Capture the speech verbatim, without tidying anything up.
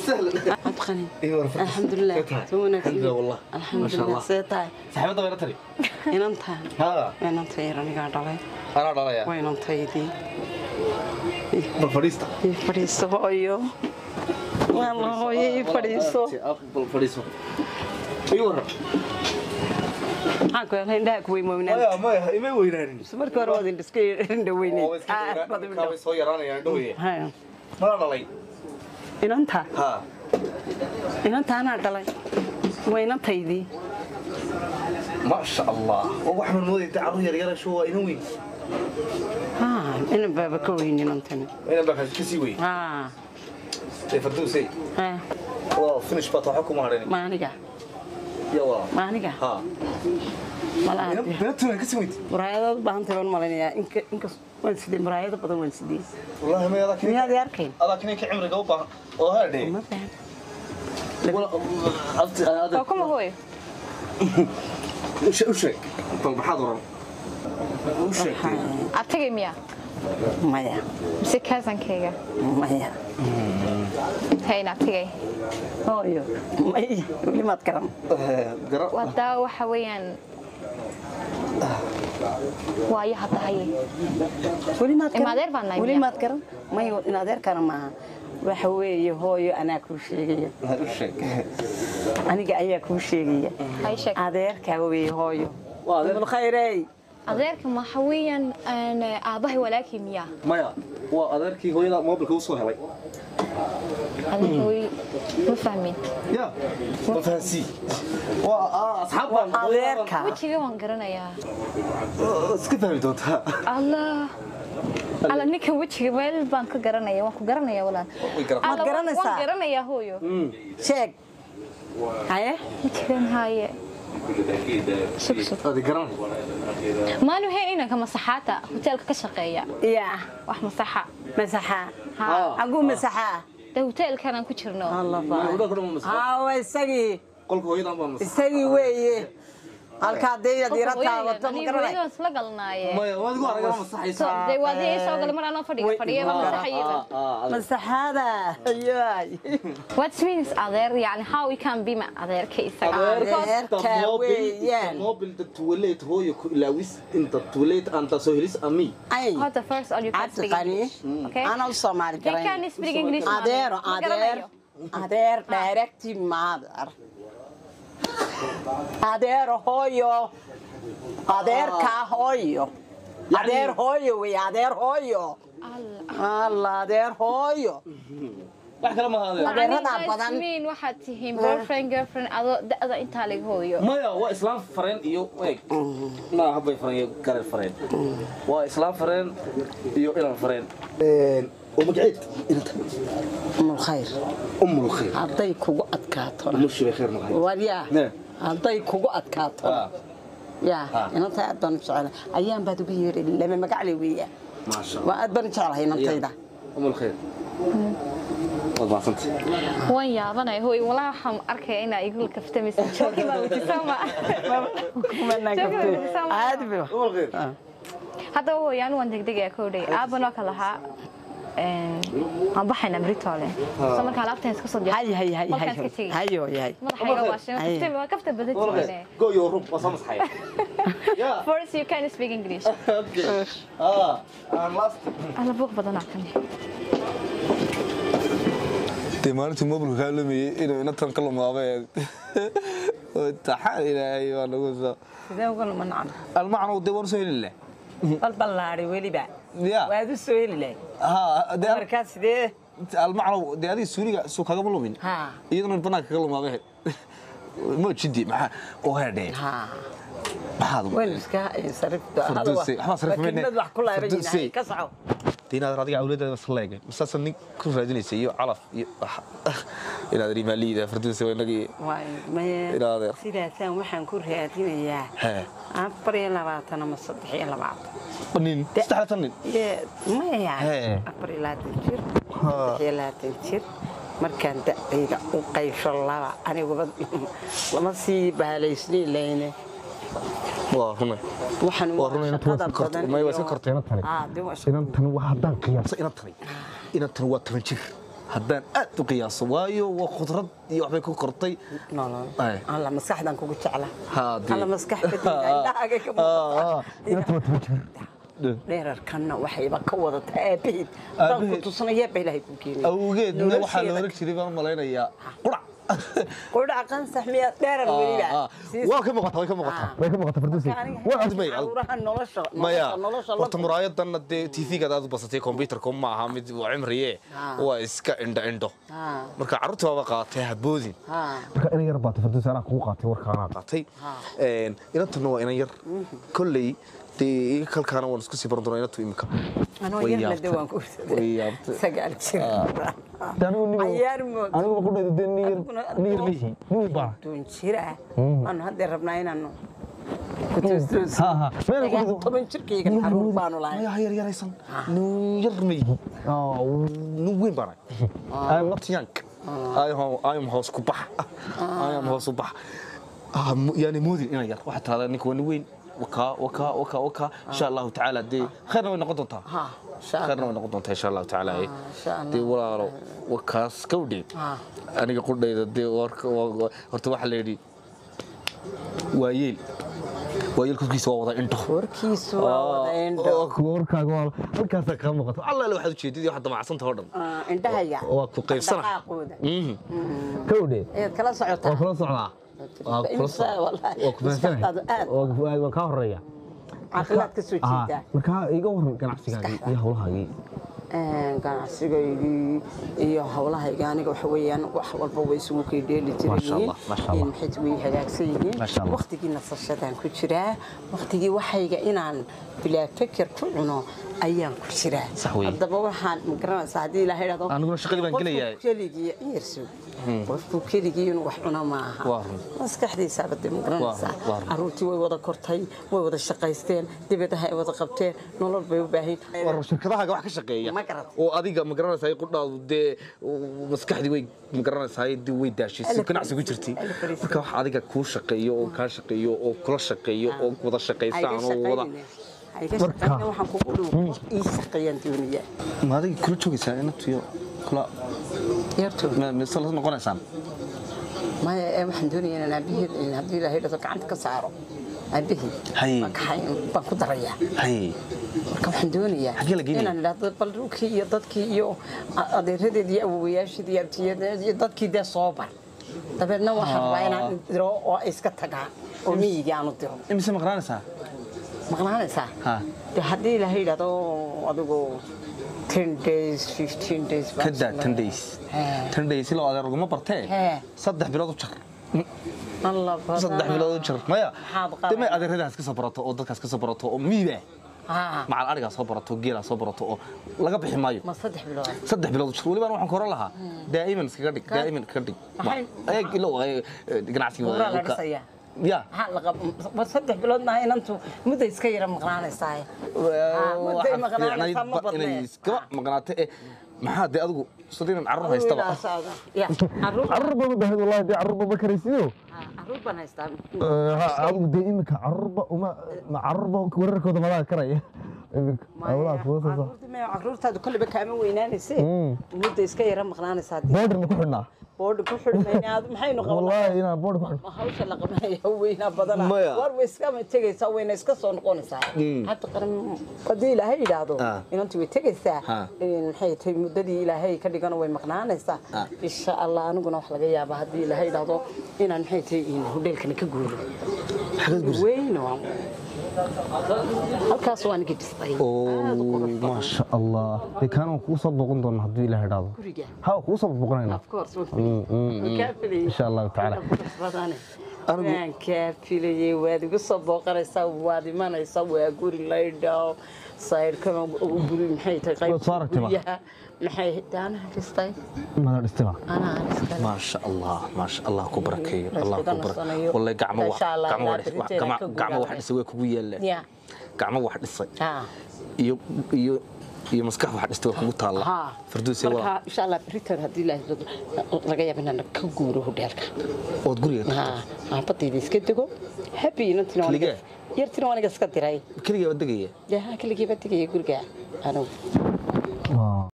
وسهلا أبخني ايوه الحمد لله تونا الحمد لله والله الحمد لله سيتاي صاحبتها وين تري إن أنت ها إن أنت يراني قاعد عليه انا ضايع وين أنت يدي بالفريستا فريسو هويو والله هوي فريسو بالفريسو ايوه هاكو هندا كوي موينان ما ما ما وينان سمرك ورود الدسكي هندويني اه كاوي سو يرانيا دوي ها ما ضلي إن أنت ها إن أنت أنا دلي وين أنت يدي ما شاء الله وواحد من مودي تعرف يا رجال شو ينوي ها إن بابا كوين إن أنت انا بقى كسيوي ها فردوسي ها واو فينش بطاحكم هارين ما نيجا يا والله ما نيجا ها ولا انا بنتنا كسويت muraayado baahan tahay malinaya inka inka waan sidii muraayado badan waan sidii والله ما يراك miyaad yarkeen هذا كنيك عمرك او باه او هادي ma faham والله هذا كم هو وش وش طب حاضر وش أبتغي ميا maya مسكازن كيجا maya هاي نبتغي hooyo may weli maad garan قرا ودا وحويان واي حتى هاي weli maad إما adeer baan nahay weli miya? maad garan may in adeerkana maaha waxa weeye hooyo anaa kuu sheegaya وش aniga ayaa kuu sheegaya هاي شك adeerkaa weeye hooyo waa adeer mulkhayrey adeerka ma حويان أنا أباه ولكن ميا maya waa adeerkii hooyada mobilka u soo helay أنا هوي مفهمين ya ma fahansi waa asxaab baan adeerka وجهي وان قرنا يا iska fahmi doontaa الله على نيك وجهي ويل بان كقرنا يا وان كقرنا يا ولا ما تقرنيسا؟ وان قرنا يا هويو sheeg haye وجهي هاي شوف شوف adi garan ما له هي إنك مسحاتها هوتيل كشقية yaa wax masaxa masaxaa ها aguu masaxaa ده هوتيل كان كشرنا الله wada baa kula ma masxaa haa waa isagii qolka hooyadan baa masxaa isagii weeye halkaa dayda diiradtaa wato ma garanay أنا ويدوس لقلناye maya waad igu aragaa masxaysa ده وادي سوق اللي مرة أنا فدي فدي ما مسحيبا masaxaada ayaay what means other يعني how we can be my other case adeerka weeyaan mobil da tuwaleed hooyo ku ilaawis inta tuwaleed anta soo helis ami ay how the first all you can speak cabdiqani okay ana u soomaali they garan can speak English adeero adeer adeer directi mother adeero hooyo adeerka hooyo adeer hooyo wey adeer hooyo alla adeer hooyo wax kala ma haadeen adeerada badan mean waxaad tihiin boyfriend girlfriend ado da'da inta laga hooyo maya waa islaam fareen iyo eeg ma habay fareen garar fareen waa islaam fareen iyo ilan fareen een ومقعد انت ام الخير ام الخير haday kugu adkaato مش بخير مقعد wariya نعم haday kugu adkaato اه yaa inta aad baan jecelahay ayaan baad ugu yeeray lama magac leh weeyaa ما شاء الله waa aad baan jecelahay intayda ام الخير والله صنت waan yaabanay hooy walaa waxaan arkay inaa igu kaftamayso joogi baa wajisama kuma nagabtay aad baa ام الخير hadda hooyaan waan degdegay koodhay aabana kala lahaa een aan baxayna Britole soo marka alaabta iska soo diyaar hay hay hay hay hayo hay madaxayga waa shan kaftay waa kafta badatiine go your room وصمص حي yeah first you can speak English okay اه I'm last ala buuq badan kan maalintii mobilka ka lumiyay inuu ina tan kala maabay oo taxal ilaahay waa lagu soo sidee uga lumanaan almacno de war soo helilay balbalaari weliba ya waad u soo helilay ha de markaas sidee almacno de adii suuriga soo kaga lumin ha iyaduna banaanka ka lumaabay ma jidi maxaa oo heedhay ha maxaad وين اسكا صرفت هذا waxba sarif meena wax ku laabayna ka saco diinaad radiga awladeeda wasleegay masaasan nin ku raadinaysa iyo calaf iyo inaad rimalida farduusi waynagi waay ma inaad sidaasan waxaan ku raadinayaa ha afar iyo labaatan ama saddex iyo labaatan banin saddexdan nin ma yaa afar iyo labaatan jir saddex iyo labaatan jir markaan da'ayda u qaysho laba aniguba lama sii baalaysni leeyne waa runay waxaan waa runay inta wada kortay ma waa iska kortayna tani ah dib inan tan waa hadan qiyaas inan tani inan tan waa toban jir haddaan aad u qiyaaso waayo waa khudrad iyo waxbay ku kortay alla maskaxdan kugu jecla haddii alla maskax badida indhahaaga ka muuqata dheerarkanna waxayba ka wadata aabaheed baan ku tusnaya ba ilaahay ku keenay awgeedna waxaa la oran jiray baan malaynayaa qurac qurac qansax miya dheerar weliba waa ka muuqata way ka muuqata way ka muuqata farduusi waa admay ruuxa nolosha maya nolosha horta muraayadan dee tv-ga aad u basatay computerka ma aha mid waa cimriye waa iska indho indho marka carruurta waa qaatay haboodin marka inay yar baato farduusi ana ku qaatay warkaana qaatay een inantuna waa inay yar kulley dee kalkaana waan isku sii baran doonaa inantu imika anoo yar la dawaan ku sagaal jir danu nigu ayar mo anigu ku dhadeen niyir niyir bihi nigu baa doon jira aan hadda rabnaa inaan ha ha meel ku toban jirkayga xarun baanu lahayn ya yar yaraysan niyir mi ah nu weyn baa I'm not young I am I am hoos ku bax I am hoos ku bax ah yani moodin ina yar waxa taada ninka waa weyn وكا وكا وكا وكا إن شاء الله تعالى دي خيرنا ونقطنتها ها خيرنا ونقطنتها إن شاء الله تعالى إن شاء الله دي ولا وكاس كودي أنا قلت لي دي ورك ورت واحد ليدي ويل ويل كيس وضع أنت وركيس وضع أنت وركا قال وركاس كم وقت الله لو حد شيء دي واحد مع صنت هردم أنت هيا وقت قيف سنة امم كودي إيه كلا صعوبة كلا صعوبة waa ka horeeya caafimaadka soo jeeda marka iga waran ganacsigaaga iyo hawlahaagii ganacsigaygii iyo hawlahayga aniga waxa weeyaan wax walba way isugu keedheeli jireen in xid way hagaagsan yihiin waqtigii nasashadaan ku jiraa waqtigii waxayga inaan bilaa fikir ku cuno ayaan ku jiraa haddaba waxaan magaranaysaa haddii ilaahay idhaahdo aniguna shaqadii baan gelayaa keligii yarso qofku keligii inuu wax cuno maaha maskaxdiisa badde magaranaysaa carruurtii way wada kortay way wada shaqaysteen dibadaha ay wada qabteen nolol bay u baahan war shirkadaha wax ka shaqeeya oo adiga magaranaysaa qudhaadu dee maskaxdii way magaranaysaa dib way daashay ganacsigu jirtay marka wax adiga ku shaqeeyo oo ka shaqeeyo oo kula shaqeeyo oo wada shaqaystaan oo wada marka waxaan ku qulu ii shaqeeyaan duuniya ma adiga kula joogaysaa inantiyo kula yarto ma misal noqonaysaan ma waxaan doonayaa inaan aabihii in haddii ilaahay dhado gacanta ka saaro aabihii baan ku darayaa marka waxaan doonayaa inaan idhaahdo bal dhulkii iyo dadkii iyo adeeradeed iyo awowayaasheed iyo abtiyadeed iyo dadkii dee soo bar dabeedna waxaan rabaa inaan diro oo iska tagaa oo miyigii aanu diro imise maqnaanaysaa maqnaanaysaa haddii ilaahay idhaahdo adigu ten days fifteen days kada ten days ten days ilaa adeer uguma bartee saddex bilood u jar saddex bilood u jar maya dema adeeradaas ka soo barato oo dadkaas ka soo barato oo miiba macal arigaa soo barato geelaa soo barato oo laga bixi maayo ma saddex bilood saddex bilood u jar weliba waxaan koran lahaa daa'iman iskaga dhig daa'iman iskaga dhig eeg ilo ganacsiga يا بس صدق بلاد ما هي ننتو مدة يسكير مقنعنا ساي مدة مقنعنا سام بدنا مقنعته ما حد أدو صدقنا عرب هيستبع يا عرب عرب ما بهذا والله دي عرب ما كريسيو عرب أنا هيستبع عرب دائما كعرب وما مع عرب وكورك وده ما لا كريه والله فوز ما عرب هذا كله بكامل ويناني سي مدة يسكير مقنعنا ساي بودر نكحنا بورد كحرمين هذا ما حين قبل والله هنا بورد كحر ما هوش اللي قبل هوينا بدنا ورويس كم تيجي سوينا إسكسون قون ساعة حتى قرن قديلة هي هذا إن أنت بتيجي ساعة إن حي تي مددي إلى هي كذي كانوا ويمقنعنا ساعة إن شاء الله أنا قلنا وحلا جاي بهدي إلى هي هذا إن أن حي تي إن هوديل كنا كجول وين وام halkaas waan gidistay oo ma sha Allah ee kan ku soo boqon doon hadii la hadaado ha ku soo boqonayna of course insha Allah ta'ala aan ka filayay waad igu soo boqoraysaa waad imanaysaa waa guri laydhaw sayr kama ugu guri maxay tahay qayb maxay taana dhistay ma dhistay ana dhistay ma sha Allah ma sha Allah ku barakeeyo Allah ku barakeeyo wallahi gacmo wax gacmo wax gacmo wax dhisay way kugu yeeleen gacmo wax dhisay iyo iyo iyo maskax wax dhistay kugu taala farduusi wala insha Allah britain hadii la laga yaabina ka guuro hodelka oo guriga ha aan badida iska dago happy inantina waliga yartina waliga iska diray kaliya wadagaya yaa kaliya wadagaya guriga anu